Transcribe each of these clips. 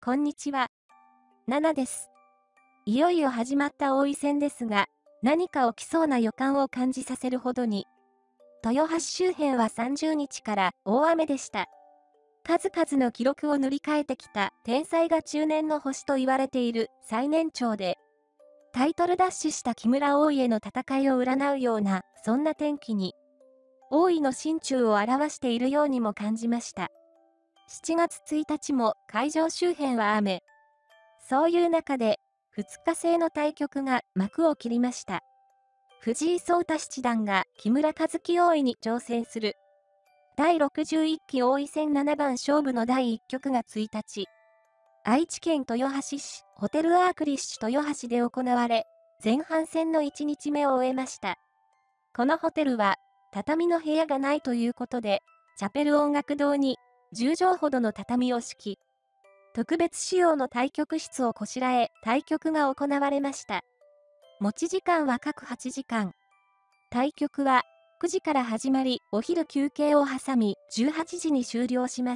こんにちは。ナナです。いよいよ始まった王位戦ですが、何か起きそうな予感を感じさせるほどに、豊橋周辺は30日から大雨でした。数々の記録を塗り替えてきた天才が中年の星と言われている最年長で、タイトル奪取した木村王位への戦いを占うような、そんな天気に、王位の心中を表しているようにも感じました。7月1日も会場周辺は雨。そういう中で、2日制の対局が幕を切りました。藤井聡太七段が木村一基王位に挑戦する。第61期王位戦7番勝負の第1局が1日、愛知県豊橋市ホテルアークリッシュ豊橋で行われ、前半戦の1日目を終えました。このホテルは、畳の部屋がないということで、チャペル音楽堂に10畳ほどの畳を敷き、特別仕様の対局室をこしらえ、対局が行われました。持ち時間は各8時間。対局は9時から始まり、お昼休憩を挟み、18時に終了します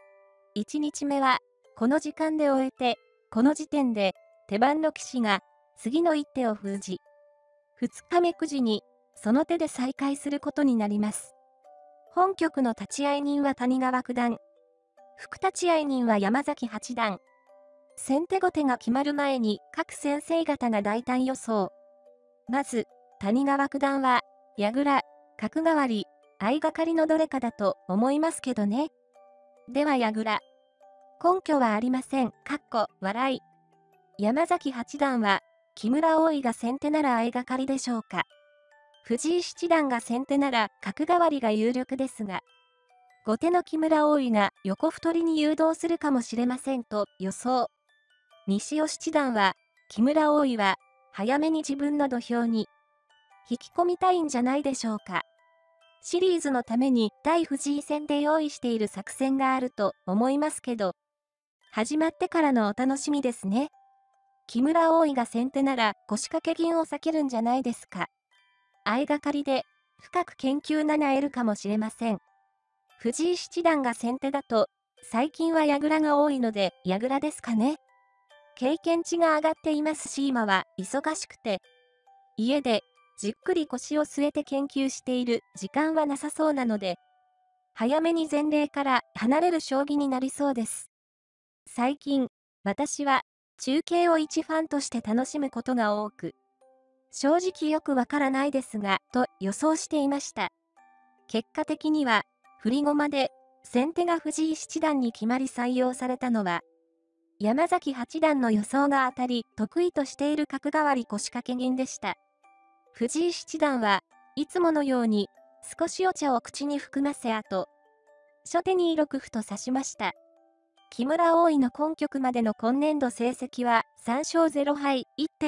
。1日目は、この時間で終えて、この時点で、手番の棋士が、次の一手を封じ、2日目9時に、その手で再開することになります。本局の立会人は谷川九段。副立会人は山崎八段。先手後手が決まる前に各先生方が大胆予想。まず、谷川九段は、矢倉、角換わり、相掛かりのどれかだと思いますけどね。では矢倉。根拠はありません。笑い。山崎八段は、木村王位が先手なら相掛かりでしょうか。藤井七段が先手なら角換わりが有力ですが、後手の木村王位が横太りに誘導するかもしれませんと予想。西尾七段は、木村王位は、早めに自分の土俵に、引き込みたいんじゃないでしょうか。シリーズのために対藤井戦で用意している作戦があると思いますけど、始まってからのお楽しみですね。木村王位が先手なら腰掛け銀を避けるんじゃないですか。相掛かりで、深く研究なえるかもしれません。藤井七段が先手だと、最近は矢倉が多いので矢倉ですかね。経験値が上がっていますし今は忙しくて、家でじっくり腰を据えて研究している時間はなさそうなので、早めに前例から離れる将棋になりそうです。最近、私は中継を一ファンとして楽しむことが多く、正直よくわからないですが、と予想していました。結果的には、振り駒で先手が藤井七段に決まり採用されたのは、山崎八段の予想が当たり得意としている角換わり腰掛け銀でした。藤井七段はいつものように少しお茶を口に含ませ後、初手に6歩と指しました。木村王位の今局までの今年度成績は3勝0敗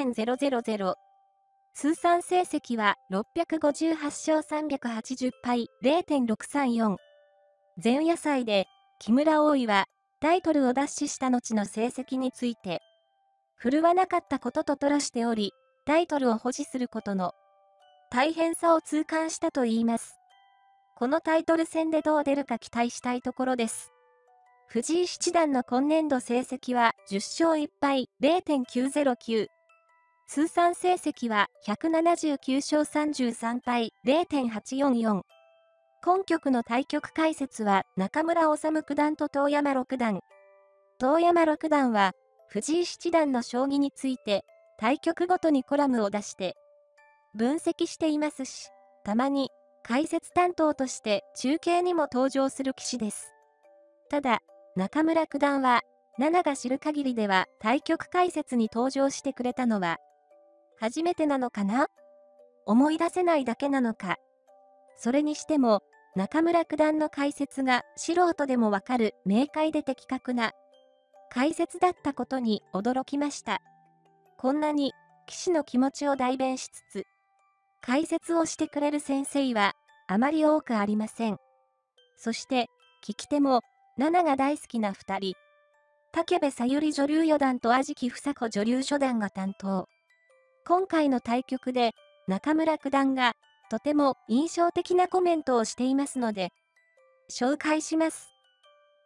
1.000。通算成績は658勝380敗 0.634。前夜祭で木村王位はタイトルを奪取した後の成績について、振るわなかったことと吐露しており、タイトルを保持することの大変さを痛感したと言います。このタイトル戦でどう出るか期待したいところです。藤井七段の今年度成績は10勝1敗 0.909。通算成績は179勝33敗 0.844。今局の対局解説は中村修九段と遠山六段。遠山六段は藤井七段の将棋について対局ごとにコラムを出して分析していますし、たまに解説担当として中継にも登場する棋士です。ただ、中村九段は、ナナが知る限りでは対局解説に登場してくれたのは、初めてなのかな？思い出せないだけなのか。それにしても、中村九段の解説が素人でもわかる明快で的確な解説だったことに驚きました。こんなに棋士の気持ちを代弁しつつ、解説をしてくれる先生はあまり多くありません。そして、聞き手も、ナナが大好きな2人。武部さゆり女流四段と安食房子女流初段が担当。今回の対局で、中村九段が、とても印象的なコメントをしていますので、紹介します。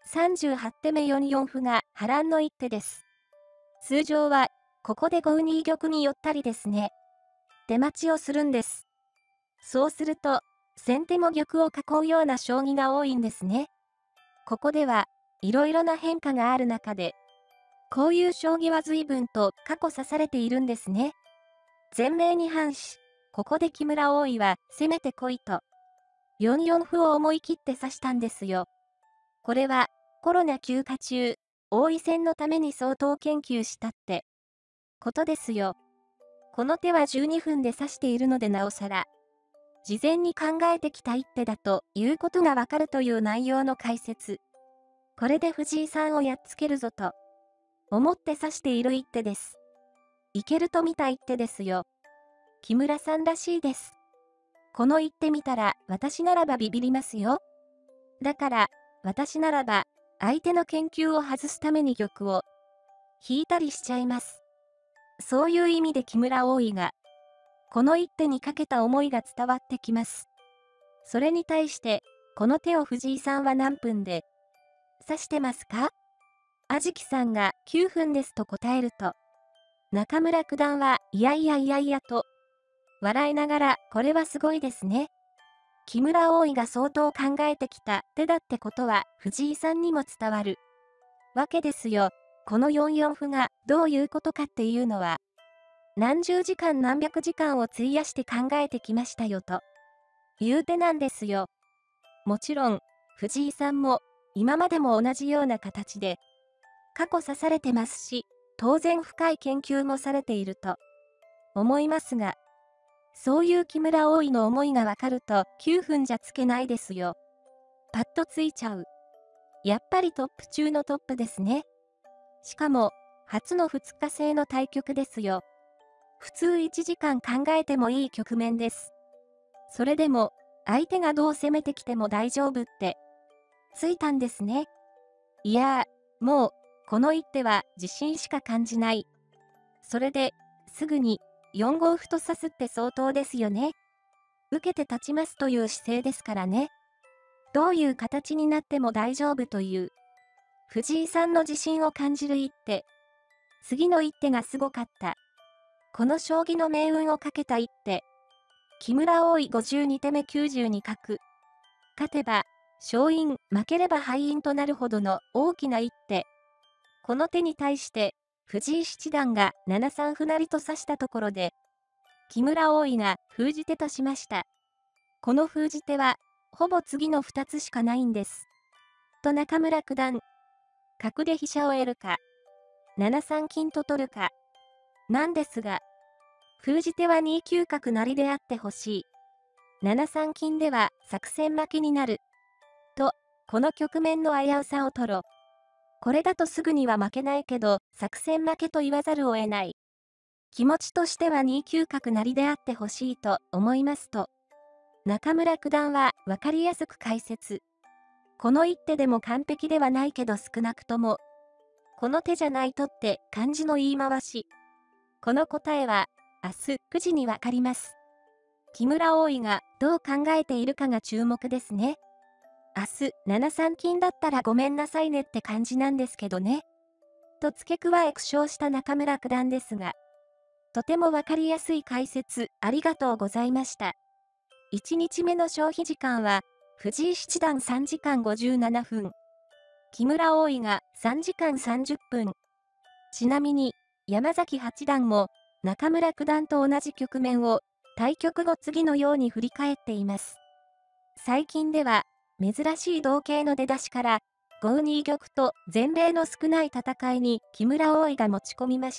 38手目4四歩が波乱の一手です。通常は、ここで5二玉に寄ったりですね。手待ちをするんです。そうすると、先手も玉を囲うような将棋が多いんですね。ここでは、いろいろな変化がある中で、こういう将棋は随分と過去指されているんですね。前例に反し、ここで木村大井は攻めてこいと、4四歩を思い切って指したんですよ。これは、コロナ休暇中、王位戦のために相当研究したって、ことですよ。この手は12分で指しているのでなおさら、事前に考えてきた一手だということがわかるという内容の解説。これで藤井さんをやっつけるぞと、思って指している一手です。いけると見た一手ですよ。木村さんらしいです。この一手見たら私ならばビビりますよ。だから、私ならば、相手の研究を外すために玉を引いたりしちゃいます。そういう意味で木村大井が、この一手にかけた思いが伝わってきます。それに対して、この手を藤井さんは何分で指してますか？安食さんが9分ですと答えると、中村九段はいやいやいやいやと、笑いながらこれはすごいですね。木村大井が相当考えてきた手だってことは藤井さんにも伝わるわけですよ。この4四歩がどういうことかっていうのは、何十時間何百時間を費やして考えてきましたよという手なんですよ。もちろん、藤井さんも今までも同じような形で過去指されてますし、当然深い研究もされていると思いますが、そういう木村大井の思いがわかると9分じゃつけないですよ。パッとついちゃう。やっぱりトップ中のトップですね。しかも、初の2日制の対局ですよ。普通1時間考えてもいい局面です。それでも、相手がどう攻めてきても大丈夫って、ついたんですね。いやー、もう、この一手は自信しか感じない。それで、すぐに、4五歩と指すって相当ですよね。受けて立ちますという姿勢ですからね。どういう形になっても大丈夫という、藤井さんの自信を感じる一手。次の一手がすごかった。この将棋の命運をかけた一手。木村大井52手目92角。勝てば、勝因、負ければ敗因となるほどの大きな一手。この手に対して、藤井七段が7三歩成と指したところで、木村大井が封じ手としました。この封じ手は、ほぼ次の2つしかないんです。と中村九段、角で飛車を得るか、7三金と取るか、なんですが、封じ手は2九角成であってほしい。7三金では作戦負けになる。と、この局面の危うさを取ろ。これだとすぐには負けないけど、作戦負けと言わざるを得ない。気持ちとしては2九角成であってほしいと思いますと、中村九段はわかりやすく解説。この一手でも完璧ではないけど少なくとも、この手じゃないとって漢字の言い回し。この答えは、明日9時にわかります。木村大井がどう考えているかが注目ですね。明日7三金だったらごめんなさいねって感じなんですけどね。と付け加え苦笑した中村九段ですが、とてもわかりやすい解説ありがとうございました。1日目の消費時間は、藤井七段3時間57分。木村大井が3時間30分。ちなみに、山崎八段も中村九段と同じ局面を対局後次のように振り返っています。最近では、珍しい同型の出だしから、5二玉と前例の少ない戦いに木村大井が持ち込みました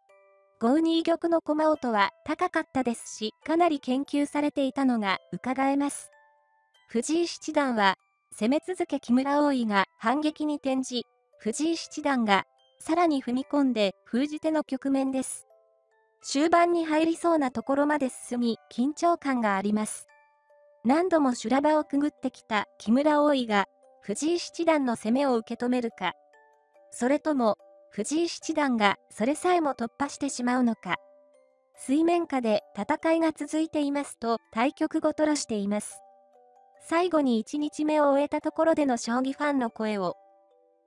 。5二玉の駒音は高かったですし、かなり研究されていたのが伺えます。藤井七段は、攻め続け木村大井が反撃に転じ、藤井七段がさらに踏み込んで封じ手の局面です。終盤に入りそうなところまで進み、緊張感があります。何度も修羅場をくぐってきた木村大井が、藤井七段の攻めを受け止めるか、それとも、藤井七段がそれさえも突破してしまうのか。水面下で戦いが続いていますと対局後吐露しています。最後に1日目を終えたところでの将棋ファンの声を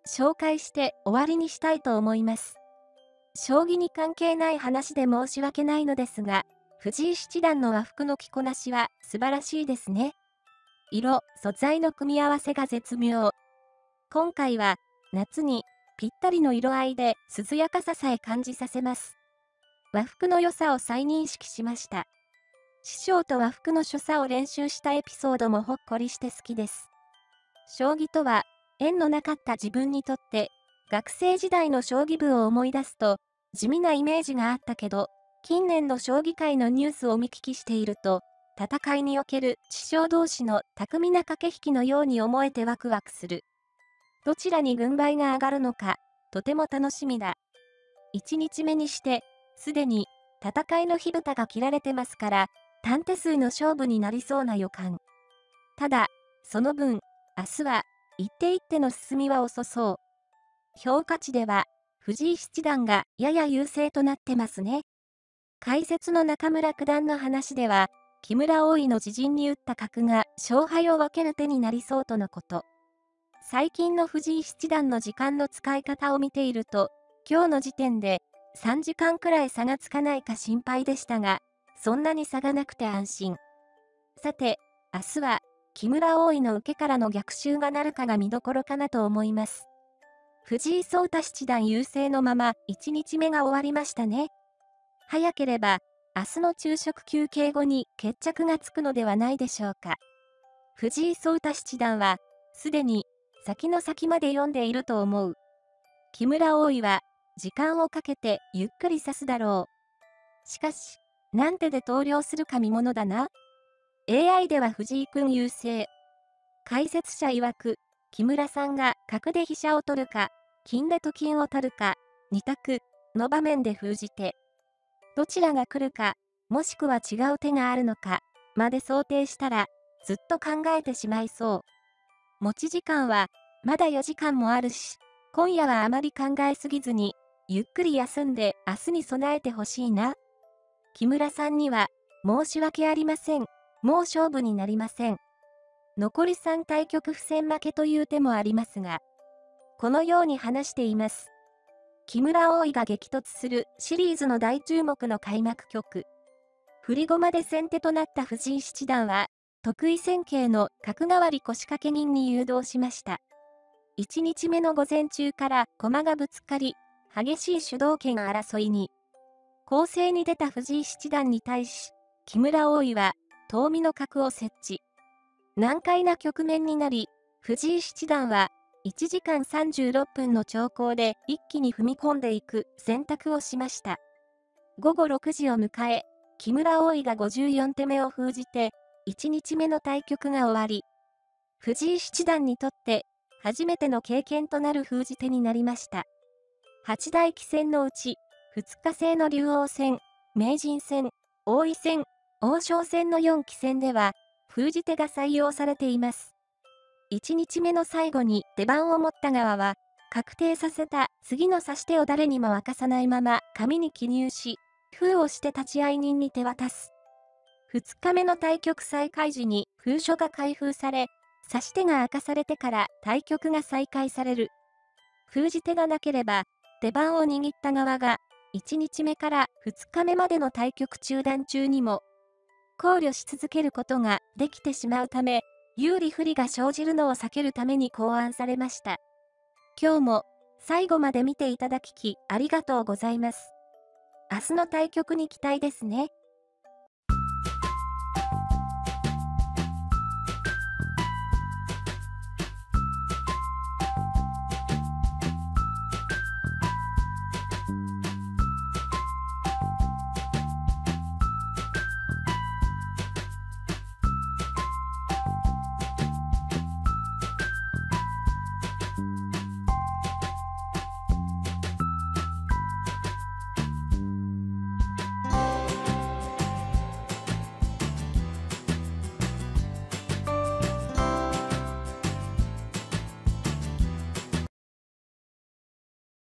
紹介して終わりにしたいと思います。将棋に関係ない話で申し訳ないのですが、藤井七段の和服の着こなしは素晴らしいですね。色、素材の組み合わせが絶妙。今回は夏にぴったりの色合いで涼やかささえ感じさせます。和服の良さを再認識しました。師匠と和服の所作を練習したエピソードもほっこりして好きです。将棋とは縁のなかった自分にとって、学生時代の将棋部を思い出すと、地味なイメージがあったけど、近年の将棋界のニュースを見聞きしていると、戦いにおける師匠同士の巧みな駆け引きのように思えてワクワクする。どちらに軍配が上がるのか、とても楽しみだ。1日目にして、すでに戦いの火蓋が切られてますから、短手数の勝負になりそうな予感。ただ、その分、明日は一手一手の進みは遅そう。評価値では、藤井七段がやや優勢となってますね。解説の中村九段の話では、木村大井の自陣に打った角が勝敗を分ける手になりそうとのこと。最近の藤井七段の時間の使い方を見ていると、今日の時点で3時間くらい差がつかないか心配でしたが、そんなに差がなくて安心。さて、明日は木村大井の受けからの逆襲がなるかが見どころかなと思います。藤井聡太七段優勢のまま1日目が終わりましたね。早ければ明日の昼食休憩後に決着がつくのではないでしょうか。藤井聡太七段はすでに先の先まで読んでいると思う。木村大井は時間をかけてゆっくり指すだろう。しかし、何手で投了するか見ものだな。AI では藤井くん優勢。解説者曰く、木村さんが角で飛車を取るか、金でと金を取るか、二択の場面で封じて、どちらが来るか、もしくは違う手があるのか、まで想定したら、ずっと考えてしまいそう。持ち時間は、まだ4時間もあるし、今夜はあまり考えすぎずに、ゆっくり休んで明日に備えてほしいな。木村さんには、申し訳ありません。もう勝負になりません。残り3対局不戦負けという手もありますが、このように話しています。木村大井が激突するシリーズの大注目の開幕局。振り駒で先手となった藤井七段は、得意戦型の角換わり腰掛け銀に誘導しました。1日目の午前中から駒がぶつかり、激しい主導権争いに。攻勢に出た藤井七段に対し、木村大井は、遠見の角を設置。難解な局面になり、藤井七段は、1時間36分の長考で一気に踏み込んでいく選択をしました。午後6時を迎え、木村大井が54手目を封じて、1日目の対局が終わり、藤井七段にとって初めての経験となる封じ手になりました。八大棋戦のうち、2日制の竜王戦、名人戦、王位戦、王将戦の4棋戦では、封じ手が採用されています。1日目の最後に出番を持った側は、確定させた次の指し手を誰にも明かさないまま紙に記入し、封をして立会人に手渡す。2日目の対局再開時に封書が開封され、指し手が明かされてから対局が再開される。封じ手がなければ、出番を握った側が、1日目から2日目までの対局中断中にも、考慮し続けることができてしまうため、有利不利が生じるのを避けるために考案されました。今日も最後まで見ていただきありがとうございます。明日の対局に期待ですね。